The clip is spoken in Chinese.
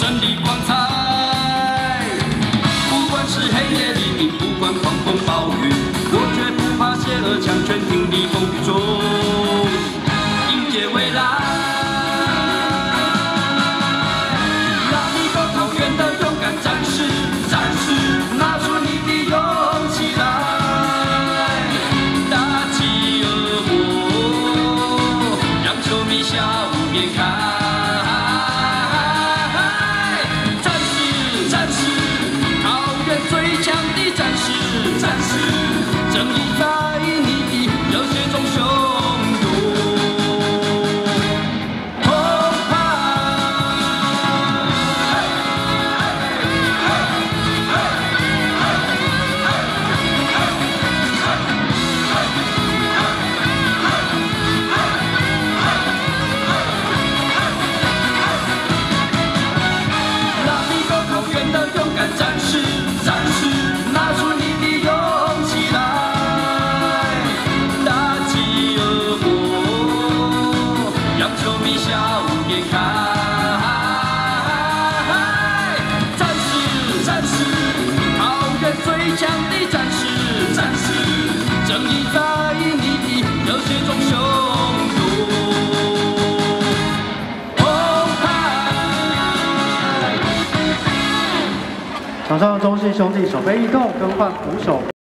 胜利光彩。不管是黑夜黎明，不管狂风暴雨，我绝不怕邪恶强权挺立风雨中，迎接未来。让你够桃园的勇敢战士，战士，拿出你的勇气来，打击恶魔，让球迷笑无边开。 最强的战士，战士，正义在你的热血中汹涌澎湃。让你够桃园的勇敢战士。 战士，拿出你的勇气来，打击恶魔，让球迷笑无边开。战士，战士，桃园最强的战士，战士，正义在你的热血中汹涌澎湃。 场上中信兄弟守备异动，更换捕手。